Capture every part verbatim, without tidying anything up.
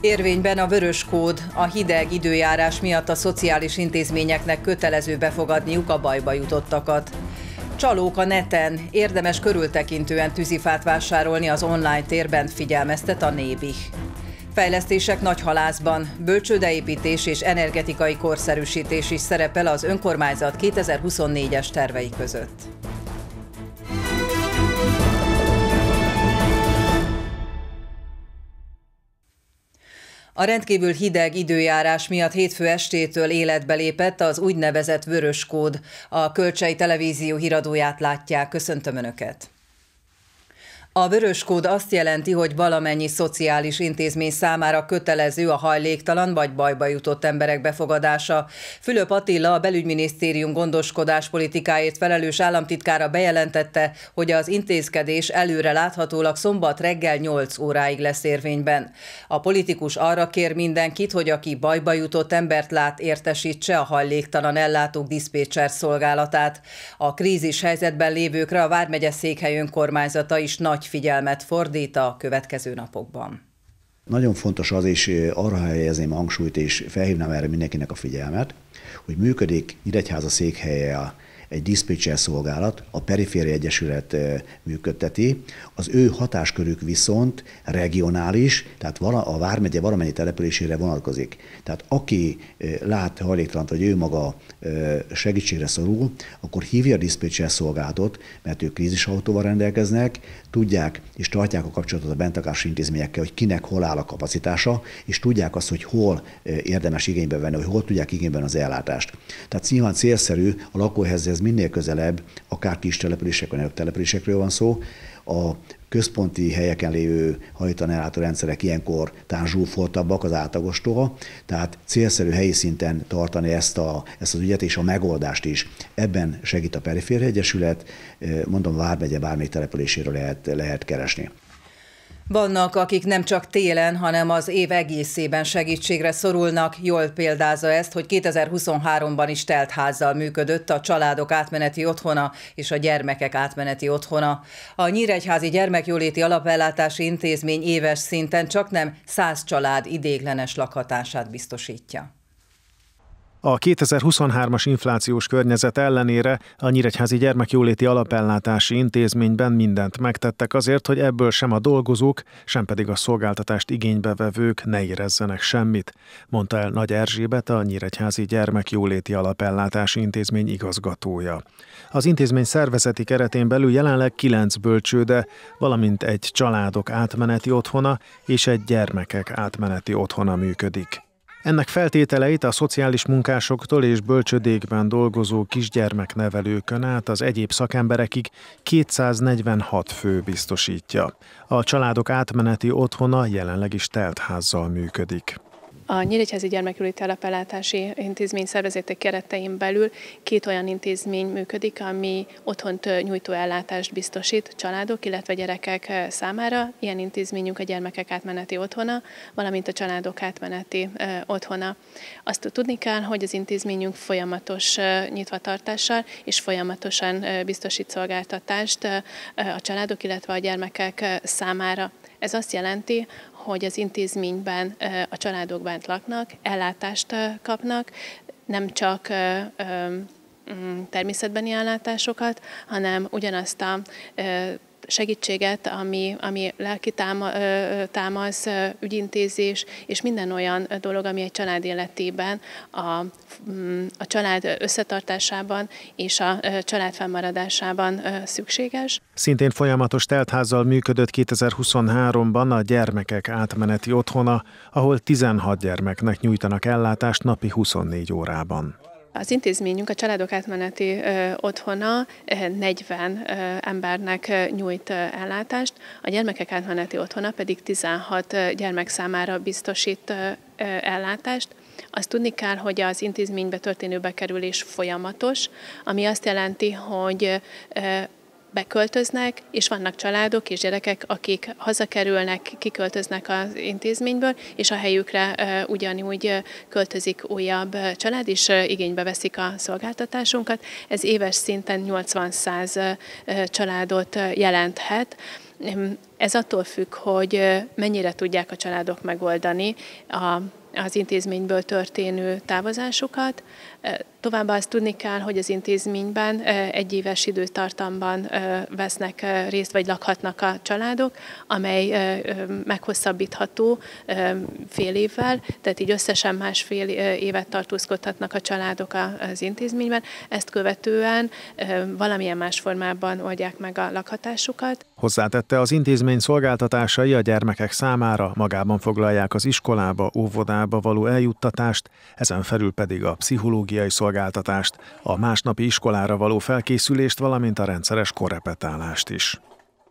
Érvényben a vörös kód, a hideg időjárás miatt a szociális intézményeknek kötelező befogadniuk a bajba jutottakat. Csalók a neten, érdemes körültekintően tűzifát vásárolni az online térben, figyelmeztet a Nébih. Fejlesztések Nagyhalászban, bölcsődeépítés és energetikai korszerűsítés is szerepel az önkormányzat kétezer-huszonnégyes tervei között. A rendkívül hideg időjárás miatt hétfő estétől életbe lépett az úgynevezett vörös kód. A Kölcsey Televízió híradóját látják, köszöntöm Önöket! A vörös kód azt jelenti, hogy valamennyi szociális intézmény számára kötelező a hajléktalan vagy bajba jutott emberek befogadása. Fülöp Attila, a Belügyminisztérium gondoskodáspolitikáért felelős államtitkára bejelentette, hogy az intézkedés előre láthatólag szombat reggel nyolc óráig lesz érvényben. A politikus arra kér mindenkit, hogy aki bajba jutott embert lát, értesítse a hajléktalan ellátók diszpécser szolgálatát. A krízis helyzetben lévőkre a vármegye székhely önkormányzata is nagy figyelmet fordít a következő napokban. Nagyon fontos az, és arra helyezném a hangsúlyt, és felhívnám erre mindenkinek a figyelmet, hogy működik Nyíregyháza székhelye egy diszpécser szolgálat, a Periféria Egyesület működteti, az ő hatáskörük viszont regionális, tehát a vármegye valamennyi településére vonatkozik. Tehát aki lát hajléktalant, vagy ő maga segítségre szorul, akkor hívja a diszpécser szolgálatot, mert ők krízisautóval rendelkeznek, tudják és tartják a kapcsolatot a bentlakási intézményekkel, hogy kinek hol áll a kapacitása, és tudják azt, hogy hol érdemes igénybe venni, hogy hol tudják igényben az ellátást. Tehát nyilván célszerű a lakóhelyhez minél közelebb, akár kis települések vagy nagyobb településekről van szó. A központi helyeken lévő hajléktalan ellátó rendszerek ilyenkor talán zsúfoltabbak az átlagostól, tehát célszerű helyi szinten tartani ezt, a, ezt az ügyet és a megoldást is. Ebben segít a Periféria Egyesület, mondom, vármegye bármelyik településéről lehet, lehet keresni. Vannak, akik nem csak télen, hanem az év egészében segítségre szorulnak. Jól példázza ezt, hogy kétezer-huszonháromban is telt házzal működött a Családok Átmeneti Otthona és a Gyermekek Átmeneti Otthona. A Nyíregyházi Gyermekjóléti Alapellátási Intézmény éves szinten csaknem száz család idéglenes lakhatását biztosítja. A kétezer-huszonhármas inflációs környezet ellenére a Nyíregyházi Gyermekjóléti Alapellátási Intézményben mindent megtettek azért, hogy ebből sem a dolgozók, sem pedig a szolgáltatást igénybevevők ne érezzenek semmit, mondta el Nagy Erzsébet, a Nyíregyházi Gyermekjóléti Alapellátási Intézmény igazgatója. Az intézmény szervezeti keretén belül jelenleg kilenc bölcsőde, valamint egy családok átmeneti otthona és egy gyermekek átmeneti otthona működik. Ennek feltételeit a szociális munkásoktól és bölcsödékben dolgozó kisgyermeknevelőkön át az egyéb szakemberekig kétszáznegyvenhat fő biztosítja. A Családok Átmeneti Otthona jelenleg is teltházzal működik. A Nyíregyházi Gyermekjóléti Alapellátási Intézmény szervezeti keretein belül két olyan intézmény működik, ami otthont nyújtó ellátást biztosít családok, illetve gyerekek számára. Ilyen intézményünk a Gyermekek Átmeneti Otthona, valamint a Családok Átmeneti Otthona. Azt tudni kell, hogy az intézményünk folyamatos nyitvatartással és folyamatosan biztosít szolgáltatást a családok, illetve a gyermekek számára. Ez azt jelenti, hogy az intézményben a családok bent laknak, ellátást kapnak, nem csak természetbeni ellátásokat, hanem ugyanazt a segítséget, ami, ami lelki támasz, ügyintézés, és minden olyan dolog, ami egy család életében, a, a család összetartásában és a család fennmaradásában szükséges. Szintén folyamatos teltházzal működött kétezer-huszonháromban a Gyermekek Átmeneti Otthona, ahol tizenhat gyermeknek nyújtanak ellátást napi huszonnégy órában. Az intézményünk, a Családok Átmeneti ö, Otthona negyven ö, embernek nyújt ö, ellátást, a Gyermekek Átmeneti Otthona pedig tizenhat ö, gyermek számára biztosít ö, ö, ellátást. Azt tudni kell, hogy az intézménybe történő bekerülés folyamatos, ami azt jelenti, hogy ö, beköltöznek, és vannak családok és gyerekek, akik hazakerülnek, kiköltöznek az intézményből, és a helyükre uh, ugyanúgy uh, költözik újabb uh, család, és uh, igénybe veszik a szolgáltatásunkat. Ez éves szinten nyolcvan-száz uh, családot uh, jelenthet. Ez attól függ, hogy mennyire tudják a családok megoldani a az intézményből történő távozásukat. Továbbá azt tudni kell, hogy az intézményben egyéves időtartamban vesznek részt, vagy lakhatnak a családok, amely meghosszabbítható fél évvel, tehát így összesen másfél évet tartózkodhatnak a családok az intézményben. Ezt követően valamilyen más formában oldják meg a lakhatásukat. Hozzátette, az intézmény szolgáltatásai a gyermekek számára magában foglalják az iskolába, óvodába való eljuttatást, ezen felül pedig a pszichológiai szolgáltatást, a másnapi iskolára való felkészülést, valamint a rendszeres korrepetálást is.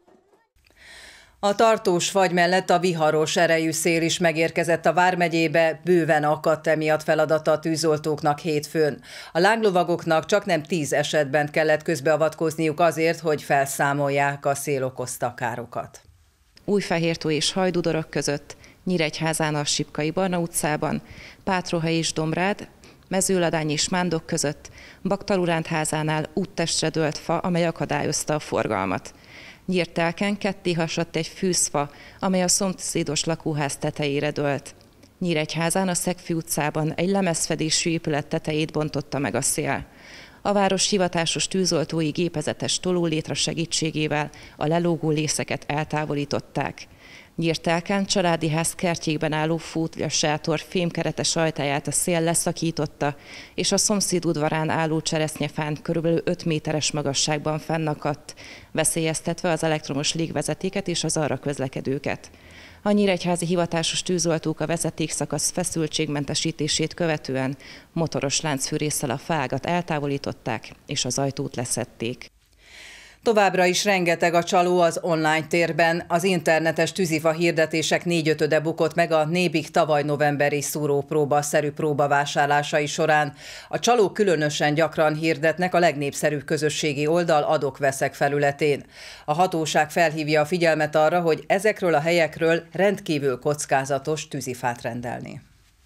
A tartós fagy mellett a viharos erejű szél is megérkezett a vármegyébe, bőven akadt emiatt feladata a tűzoltóknak hétfőn. A lánglovagoknak csaknem tíz esetben kellett közbeavatkozniuk azért, hogy felszámolják a szél okozta károkat. Újfehértó és Hajdúdorok között, Nyíregyházán a Sipkai Barna utcában, Pátrohely és Domrád, Mezőladány és Mándok között, Baktaluránt házánál úttestre dőlt fa, amely akadályozta a forgalmat. Nyírtelken ketté hasadt egy fűzfa, amely a szomszédos lakóház tetejére dőlt. Nyíregyházán a Szegfű utcában egy lemezfedésű épület tetejét bontotta meg a szél. A város hivatásos tűzoltói gépezetes tolólétra segítségével a lelógó lészeket eltávolították. Nyírtelken családi ház kertjékben álló fútjasátor fémkeretes ajtaját a szél leszakította, és a szomszéd udvarán álló cseresznyefán körülbelül öt méteres magasságban fennakadt, veszélyeztetve az elektromos légvezetéket és az arra közlekedőket. A nyíregyházi hivatásos tűzoltók a vezetékszakasz feszültségmentesítését követően motoros láncfűrésszel a fágat eltávolították, és az ajtót leszették. Továbbra is rengeteg a csaló az online térben. Az internetes tűzifa hirdetések négyötöde bukott meg a Nébik tavaly novemberi szúrópróba-szerű próbavásárlásai során. A csalók különösen gyakran hirdetnek a legnépszerűbb közösségi oldal adok-veszek felületén. A hatóság felhívja a figyelmet arra, hogy ezekről a helyekről rendkívül kockázatos tűzifát rendelni.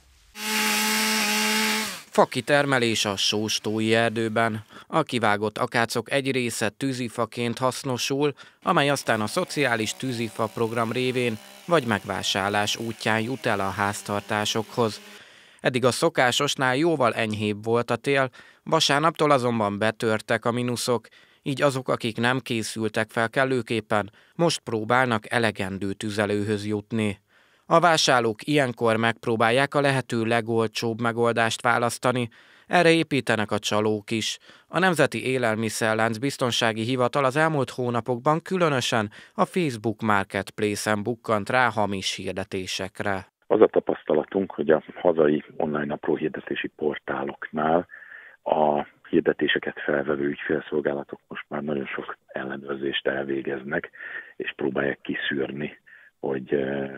Fakitermelés a Sóstói erdőben. A kivágott akácok egy része tűzifaként hasznosul, amely aztán a szociális tűzifa program révén vagy megvásárlás útján jut el a háztartásokhoz. Eddig a szokásosnál jóval enyhébb volt a tél, vasárnaptól azonban betörtek a mínuszok, így azok, akik nem készültek fel kellőképpen, most próbálnak elegendő tüzelőhöz jutni. A vásárlók ilyenkor megpróbálják a lehető legolcsóbb megoldást választani, erre építenek a csalók is. A Nemzeti Élelmiszerlánc Biztonsági Hivatal az elmúlt hónapokban különösen a Facebook Marketplace-en bukkant rá hamis hirdetésekre. Az a tapasztalatunk, hogy a hazai online apróhirdetési portáloknál a hirdetéseket felvevő ügyfélszolgálatok most már nagyon sok ellenőrzést elvégeznek, és próbálják kiszűrni, hogy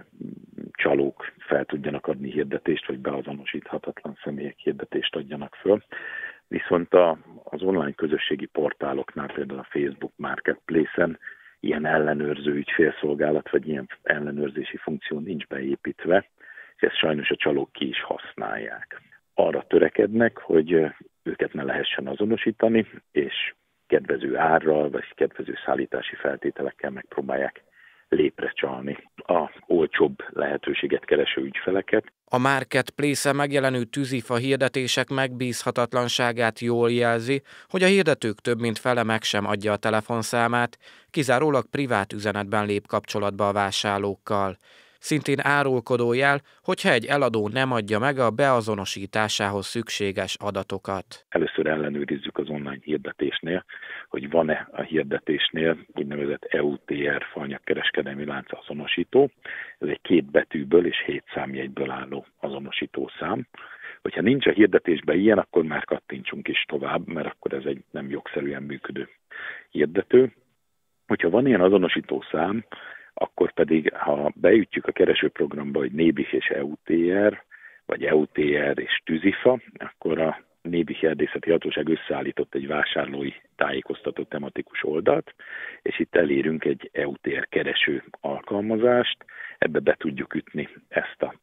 csalók fel tudjanak adni hirdetést, vagy beazonosíthatatlan személyek hirdetést adjanak föl. Viszont a, az online közösségi portáloknál, például a Facebook Marketplace-en ilyen ellenőrző ügyfélszolgálat, vagy ilyen ellenőrzési funkció nincs beépítve, és ezt sajnos a csalók ki is használják. Arra törekednek, hogy őket ne lehessen azonosítani, és kedvező árral, vagy kedvező szállítási feltételekkel megpróbálják lépre csalni a olcsóbb lehetőséget kereső ügyfeleket. A Marketplace-en megjelenő tűzifa hirdetések megbízhatatlanságát jól jelzi, hogy a hirdetők több mint fele meg sem adja a telefonszámát, kizárólag privát üzenetben lép kapcsolatba a vásárlókkal. Szintén árulkodó jel, hogyha egy eladó nem adja meg a beazonosításához szükséges adatokat. Először ellenőrizzük az online hirdetésnél, hogy van-e a hirdetésnél úgynevezett E U T R faanyagkereskedelmi lánc azonosító. Ez egy két betűből és hét számjegyből álló azonosítószám. Hogyha nincs a hirdetésben ilyen, akkor már kattintsunk is tovább, mert akkor ez egy nem jogszerűen működő hirdető. Hogyha van ilyen azonosítószám, akkor pedig, ha beütjük a keresőprogramba, hogy Nébik és E U T R, vagy E U T R és tűzifa, akkor a Nébik Erdészeti Hatóság összeállított egy vásárlói tájékoztató tematikus oldalt, és itt elérünk egy E U T R kereső alkalmazást, ebbe be tudjuk ütni ezt a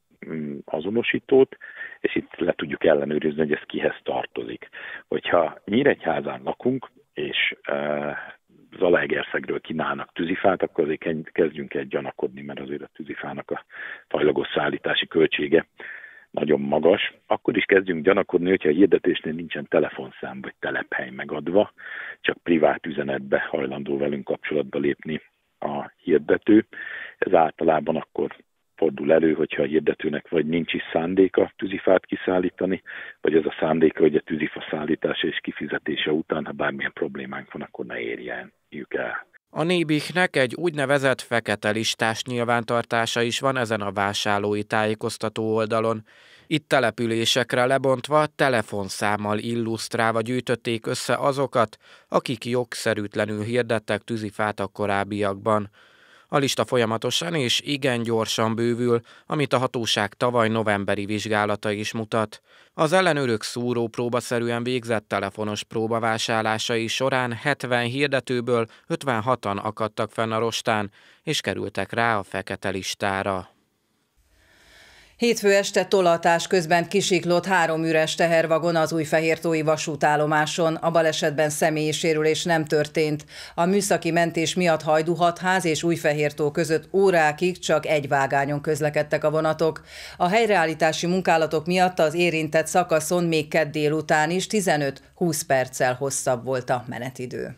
azonosítót, és itt le tudjuk ellenőrizni, hogy ez kihez tartozik. Hogyha Nyíregyházán lakunk, és e, Zalaegerszegről kínálnak tűzifát, akkor azért kezdjünk el gyanakodni, mert azért a tűzifának a fajlagos szállítási költsége nagyon magas. Akkor is kezdjünk gyanakodni, hogyha a hirdetésnél nincsen telefonszám vagy telephely megadva, csak privát üzenetbe hajlandó velünk kapcsolatba lépni a hirdető. Ez általában akkor fordul elő, hogyha a hirdetőnek vagy nincs is szándéka tűzifát kiszállítani, vagy az a szándéka, hogy a tűzifa szállítása és kifizetése után, ha bármilyen problémánk van, akkor ne érjük el. A Nébihnek egy úgynevezett fekete listás nyilvántartása is van ezen a vásárlói tájékoztató oldalon. Itt településekre lebontva, telefonszámmal illusztrálva gyűjtötték össze azokat, akik jogszerűtlenül hirdettek tűzifát a korábbiakban. A lista folyamatosan és igen gyorsan bővül, amit a hatóság tavaly novemberi vizsgálata is mutat. Az ellenőrök szúrópróbaszerűen végzett telefonos próbavásárlásai során hetven hirdetőből ötvenhatan akadtak fenn a rostán, és kerültek rá a fekete listára. Hétfő este tolatás közben kisiklott három üres tehervagon az újfehértói vasútállomáson. A balesetben személyi sérülés nem történt. A műszaki mentés miatt Hajdú-Hatház és Újfehértó között órákig csak egy vágányon közlekedtek a vonatok. A helyreállítási munkálatok miatt az érintett szakaszon még kedd délután is tizenöt-húsz perccel hosszabb volt a menetidő.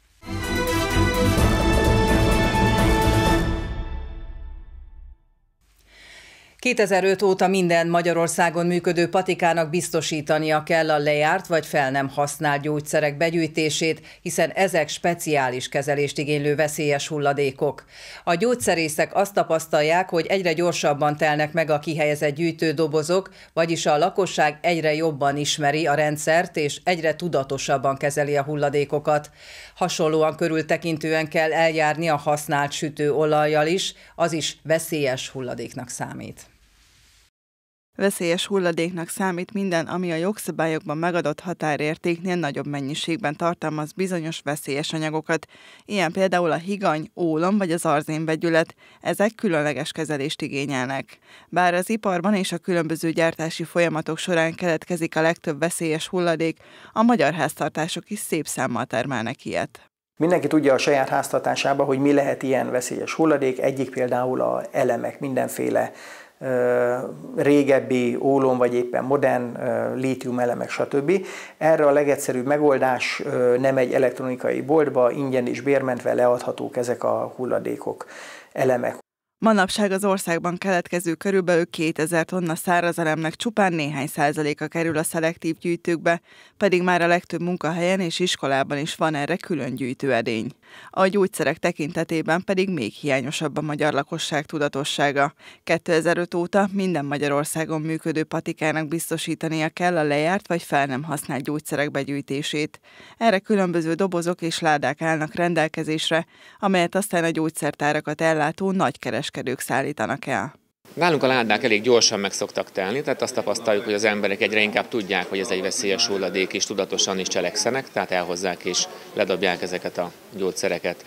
kétezer-öt óta minden Magyarországon működő patikának biztosítania kell a lejárt vagy fel nem használt gyógyszerek begyűjtését, hiszen ezek speciális kezelést igénylő veszélyes hulladékok. A gyógyszerészek azt tapasztalják, hogy egyre gyorsabban telnek meg a kihelyezett gyűjtődobozok, vagyis a lakosság egyre jobban ismeri a rendszert és egyre tudatosabban kezeli a hulladékokat. Hasonlóan körültekintően kell eljárni a használt sütőolajjal is, az is veszélyes hulladéknak számít. Veszélyes hulladéknak számít minden, ami a jogszabályokban megadott határértéknél nagyobb mennyiségben tartalmaz bizonyos veszélyes anyagokat, ilyen például a higany, ólom vagy az arzénvegyület, ezek különleges kezelést igényelnek. Bár az iparban és a különböző gyártási folyamatok során keletkezik a legtöbb veszélyes hulladék, a magyar háztartások is szép számmal termelnek ilyet. Mindenki tudja a saját háztartásában, hogy mi lehet ilyen veszélyes hulladék, egyik például az elemek, mindenféle régebbi ólom, vagy éppen modern lítium elemek, stb. Erre a legegyszerűbb megoldás, nem egy elektronikai boltba, ingyen és bérmentve leadhatók ezek a hulladékok, elemek. Manapság az országban keletkező körülbelül kétezer tonna szárazelemnek csupán néhány százaléka kerül a szelektív gyűjtőkbe, pedig már a legtöbb munkahelyen és iskolában is van erre külön gyűjtőedény. A gyógyszerek tekintetében pedig még hiányosabb a magyar lakosság tudatossága. kétezer-öt óta minden Magyarországon működő patikának biztosítania kell a lejárt vagy fel nem használt gyógyszerek begyűjtését. Erre különböző dobozok és ládák állnak rendelkezésre, amelyet aztán a gyógyszertárakat ellátó nagykereskedők szállítanak el. Nálunk a ládák elég gyorsan meg szoktak telni, tehát azt tapasztaljuk, hogy az emberek egyre inkább tudják, hogy ez egy veszélyes hulladék, és tudatosan is cselekszenek, tehát elhozzák és ledobják ezeket a gyógyszereket.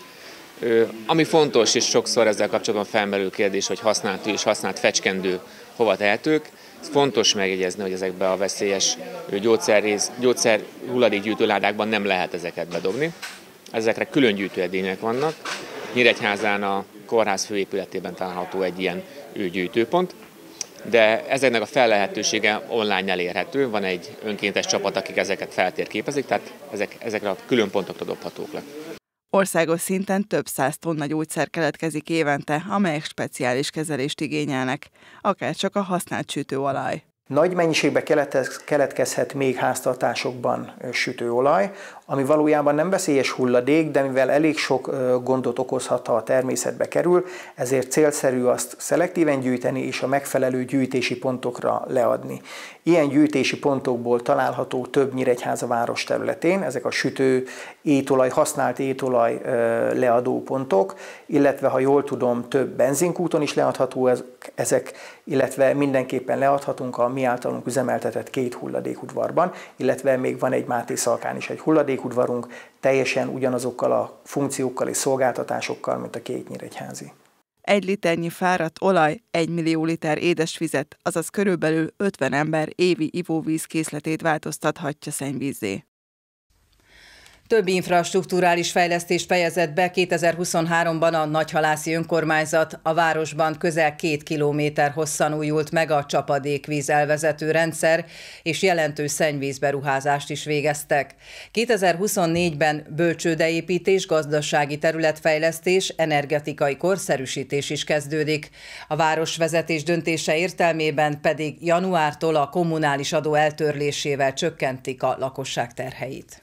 Ami fontos, és sokszor ezzel kapcsolatban felmerül kérdés, hogy használt és használt fecskendő hova tehetők. Fontos megjegyezni, hogy ezekbe a veszélyes gyógyszerrész, gyógyszer hulladékgyűjtő ládákban nem lehet ezeket bedobni. Ezekre külön gyűjtőedények vannak. Nyíregyházán a kórház főépületében található egy ilyen gyűjtőpont, de ezeknek a fellehetősége online elérhető, van egy önkéntes csapat, akik ezeket feltérképezik, tehát ezek, ezekre a külön pontokra dobhatók le. Országos szinten több száz tonna gyógyszer keletkezik évente, amelyek speciális kezelést igényelnek, akár csak a használt sütőolaj. Nagy mennyiségben keletkezhet még háztartásokban sütőolaj, ami valójában nem veszélyes hulladék, de mivel elég sok gondot okozhat, ha a természetbe kerül, ezért célszerű azt szelektíven gyűjteni és a megfelelő gyűjtési pontokra leadni. Ilyen gyűjtési pontokból található több Nyíregyháza város területén, ezek a sütő, étolaj, használt étolaj leadó pontok, illetve ha jól tudom, több benzinkúton is leadható ezek, illetve mindenképpen leadhatunk a mi általunk üzemeltetett két hulladékudvarban, illetve még van egy Máté Szalkán is egy hulladékudvarunk, teljesen ugyanazokkal a funkciókkal és szolgáltatásokkal, mint a két nyíregyházi. Egy liternyi fáradt olaj, egy millió liter édesvizet, azaz körülbelül ötven ember évi ivóvíz készletét változtathatja szennyvízzé. Több infrastrukturális fejlesztést fejezett be kétezer-huszonháromban a Nagyhalászi önkormányzat. A városban közel két kilométer hosszan újult meg a csapadékvíz elvezető rendszer, és jelentős szennyvízberuházást is végeztek. kétezer-huszonnégyben bölcsődeépítés, gazdasági területfejlesztés, energetikai korszerűsítés is kezdődik. A városvezetés döntése értelmében pedig januártól a kommunális adó eltörlésével csökkentik a lakosság terheit.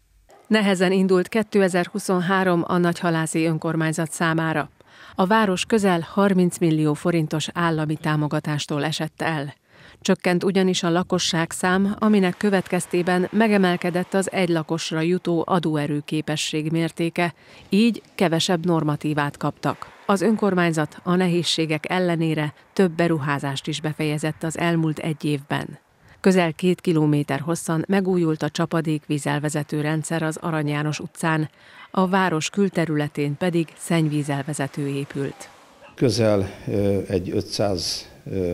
Nehezen indult kétezer-huszonhárom a Nagyhalászi önkormányzat számára. A város közel harminc millió forintos állami támogatástól esett el. Csökkent ugyanis a lakosságszám, aminek következtében megemelkedett az egy lakosra jutó adóerőképesség mértéke, így kevesebb normatívát kaptak. Az önkormányzat a nehézségek ellenére több beruházást is befejezett az elmúlt egy évben. Közel két kilométer hosszan megújult a csapadékvízelvezető rendszer az Arany János utcán, a város külterületén pedig szennyvízelvezető épült. Közel egy ötszáz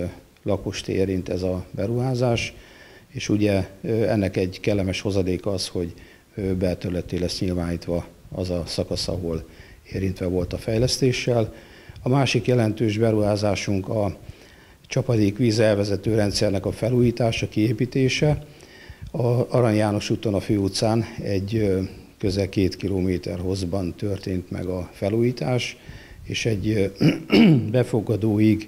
lakost érint ez a beruházás, és ugye ennek egy kellemes hozadéka az, hogy belterületté lesz nyilvánítva az a szakasz, ahol érintve volt a fejlesztéssel. A másik jelentős beruházásunk a csapadékvíz elvezető rendszernek a felújítása, kiépítése. A Arany János úton, a főutcán egy közel két kilométer hosszban történt meg a felújítás, és egy befogadóig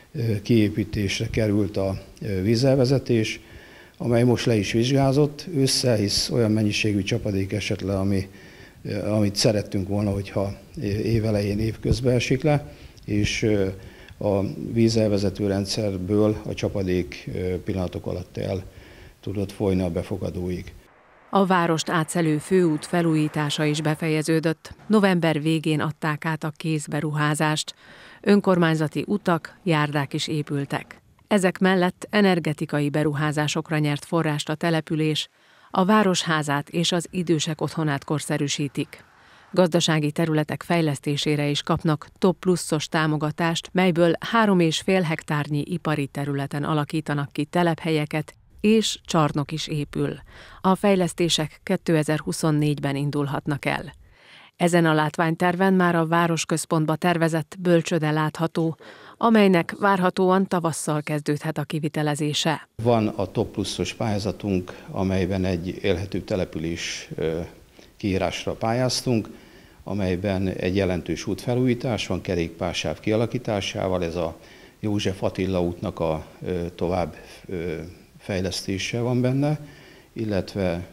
kiépítésre került a vízelvezetés, amely most le is vizsgázott ősszel, hisz olyan mennyiségű csapadék esett le, ami, amit szerettünk volna, hogyha évelején, évközben esik le, és a vízelvezető rendszerből a csapadék pillanatok alatt el tudott folyni a befogadóig. A várost átszelő főút felújítása is befejeződött. November végén adták át a kézberuházást. Önkormányzati utak, járdák is épültek. Ezek mellett energetikai beruházásokra nyert forrást a település, a városházát és az idősek otthonát korszerűsítik. Gazdasági területek fejlesztésére is kapnak top pluszos támogatást, melyből három és fél hektárnyi ipari területen alakítanak ki telephelyeket, és csarnok is épül. A fejlesztések kétezer-huszonnégyben indulhatnak el. Ezen a látványterven már a városközpontba tervezett bölcsőde látható, amelynek várhatóan tavasszal kezdődhet a kivitelezése. Van a top pluszos pályázatunk, amelyben egy élhető település kiírásra pályáztunk, amelyben egy jelentős útfelújítás van kerékpársáv kialakításával, ez a József Attila útnak a tovább fejlesztése van benne, illetve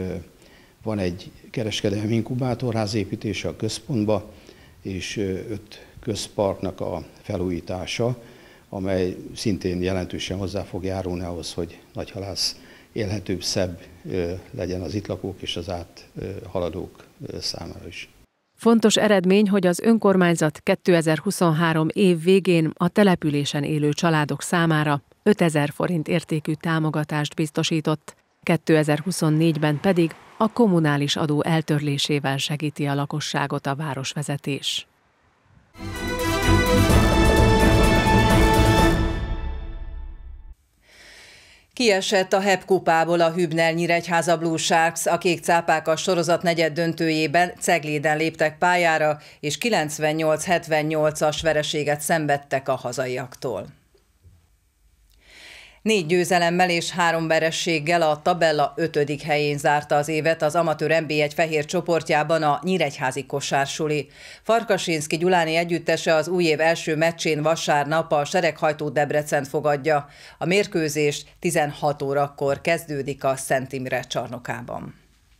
van egy kereskedelmi inkubátorház építése a központba, és öt közparknak a felújítása, amely szintén jelentősen hozzá fog járulni ahhoz, hogy Nagyhalász élhetőbb, szebb legyen az itt lakók és az áthaladók számára is. Fontos eredmény, hogy az önkormányzat kétezer-huszonhárom év végén a településen élő családok számára ötezer forint értékű támogatást biztosított, kétezer-huszonnégyben pedig a kommunális adó eltörlésével segíti a lakosságot a városvezetés. Kiesett a há é pé kupából a Hübner Nyíregyháza Blue Sharks, a kék cápák a sorozat negyed döntőjében Cegléden léptek pályára, és kilencvennyolc hetvennyolcas vereséget szenvedtek a hazaiaktól. Négy győzelemmel és három vereséggel a tabella ötödik helyén zárta az évet az amatőr en bé egy fehér csoportjában a nyíregyházi kosársuli. Farkasinszky Gyuláni együttese az új év első meccsén vasárnap a Sereghajtó Debrecent fogadja. A mérkőzés tizenhat órakor kezdődik a Szent Imre csarnokában.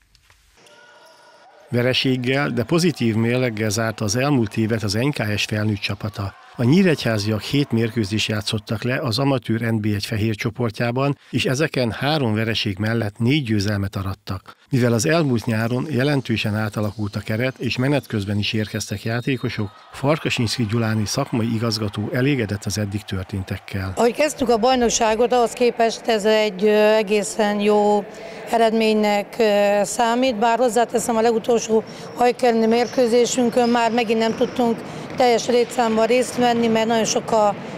Vereséggel, de pozitív mérleggel zárta az elmúlt évet az en ká es felnőtt csapata. A nyíregyháziak hét mérkőzést játszottak le az amatőr en bé egy fehér csoportjában, és ezeken három vereség mellett négy győzelmet arattak. Mivel az elmúlt nyáron jelentősen átalakult a keret, és menet közben is érkeztek játékosok, Farkasinszky Gyuláni szakmai igazgató elégedett az eddig történtekkel. Ahogy kezdtük a bajnokságot, ahhoz képest ez egy egészen jó eredménynek számít, bár hozzáteszem, a legutolsó hajkelni mérkőzésünkön már megint nem tudtunk teljes létszámban részt venni, mert nagyon sok a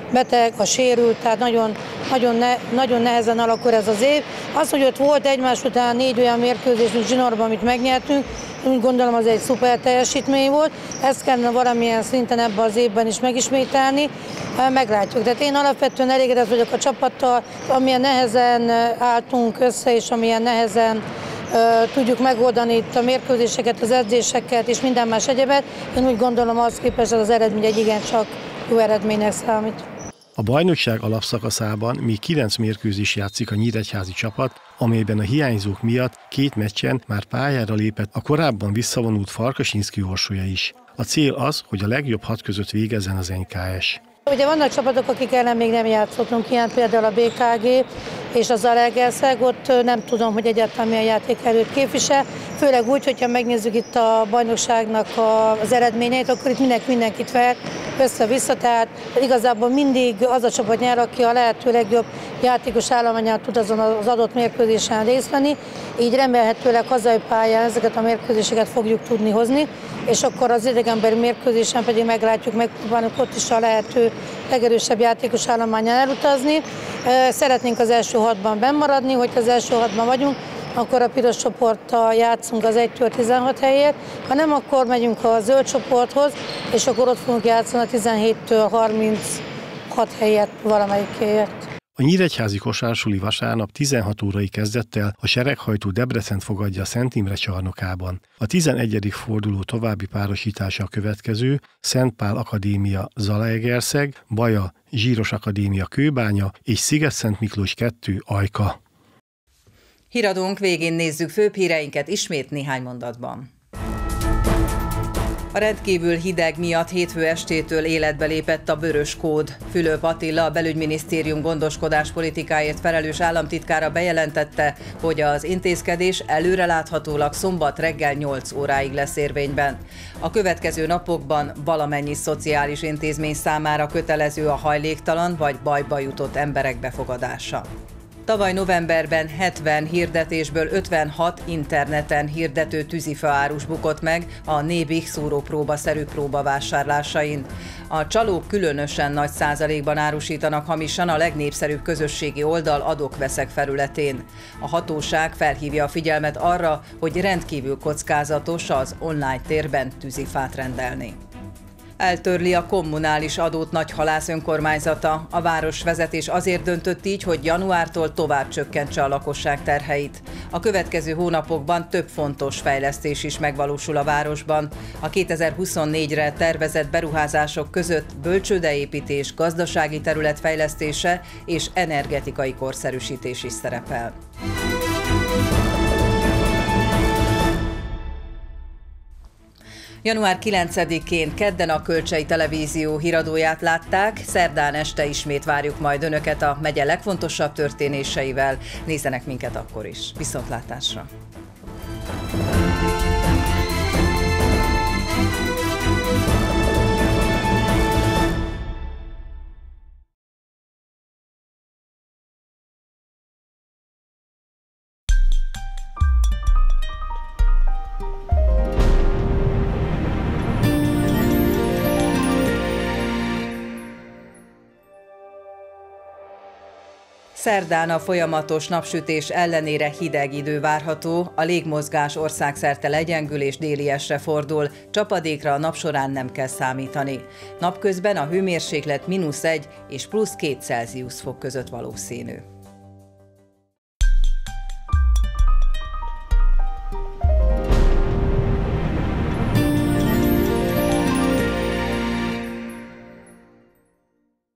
beteg, a sérült, tehát nagyon, nagyon, ne, nagyon nehezen alakul ez az év. Az, hogy ott volt egymás után négy olyan mérkőzés, mint zsinórban, amit megnyertünk, úgy gondolom, az egy szuper teljesítmény volt. Ezt kellene valamilyen szinten ebben az évben is megismételni, meglátjuk. Tehát én alapvetően elégedett vagyok a csapattal, amilyen nehezen álltunk össze, és amilyen nehezen uh, tudjuk megoldani itt a mérkőzéseket, az edzéseket és minden más egyebet. Én úgy gondolom, az képest az eredmény egy igencsak jó eredménynek számít. A bajnokság alapszakaszában még kilenc mérkőzés játszik a nyíregyházi csapat, amelyben a hiányzók miatt két meccsen már pályára lépett a korábban visszavonult Farkasinszky Orsolya is. A cél az, hogy a legjobb hat között végezzen az en ká es. Ugye vannak csapatok, akik ellen még nem játszottunk, ilyen például a bé ká gé és az Zalaegerszeg, ott nem tudom, hogy egyáltalán milyen játékerőt képvisel, főleg úgy, hogyha megnézzük itt a bajnokságnak az eredményeit, akkor itt mindenki mindenkit vehet össze-vissza, tehát igazából mindig az a csapat nyer, aki a lehető legjobb játékos állományát tud azon az adott mérkőzésen részt venni, így remélhetőleg hazai pályán ezeket a mérkőzéseket fogjuk tudni hozni, és akkor az idegenbeli mérkőzésen pedig meglátjuk, megpróbálunk ott is a lehető legerősebb játékos állományán elutazni. Szeretnénk az első hatban bennmaradni, hogy az első hatban vagyunk, akkor a piros csoporttal játszunk az egytől tizenhat helyért, ha nem, akkor megyünk a zöld csoporthoz, és akkor ott fogunk játszani a tizenhéttől harminchat helyet valamelyikéért. A nyíregyházi kosársuli vasárnap tizenhat órai kezdettel a sereghajtó Debrecent fogadja a Szent Imre csarnokában. A tizenegyedik forduló további párosítása a következő: Szent Pál Akadémia Zalaegerszeg, Baja Zsíros Akadémia Kőbánya és Sziget-Szent Miklós kettő Ajka. Híradónk végén nézzük főbb híreinket ismét néhány mondatban. A rendkívül hideg miatt hétfő estétől életbe lépett a vörös kód. Fülöp Attila, a belügyminisztérium gondoskodáspolitikáért felelős államtitkára bejelentette, hogy az intézkedés előreláthatólag szombat reggel nyolc óráig lesz érvényben. A következő napokban valamennyi szociális intézmény számára kötelező a hajléktalan vagy bajba jutott emberek befogadása. Tavaly novemberben hetven hirdetésből ötvenhat interneten hirdető tűzifaárus bukott meg a Nébih szúrópróba-szerű próbavásárlásain. A csalók különösen nagy százalékban árusítanak hamisan a legnépszerűbb közösségi oldal adok-veszek felületén. A hatóság felhívja a figyelmet arra, hogy rendkívül kockázatos az online térben tűzifát rendelni. Eltörli a kommunális adót Nagyhalász önkormányzata. A városvezetés azért döntött így, hogy januártól tovább csökkentse a lakosság terheit. A következő hónapokban több fontos fejlesztés is megvalósul a városban. A kétezer-huszonnégyre tervezett beruházások között bölcsődeépítés, gazdasági terület fejlesztése és energetikai korszerűsítés is szerepel. január kilencedikén kedden a Kölcsei Televízió híradóját látták, szerdán este ismét várjuk majd Önöket a megye legfontosabb történéseivel. Nézzenek minket akkor is. Viszontlátásra! Szerdán a folyamatos napsütés ellenére hideg idő várható, a légmozgás országszerte legyengül és déliesre fordul, csapadékra a nap során nem kell számítani. Napközben a hőmérséklet mínusz egy és plusz két Celsius fok között valószínű.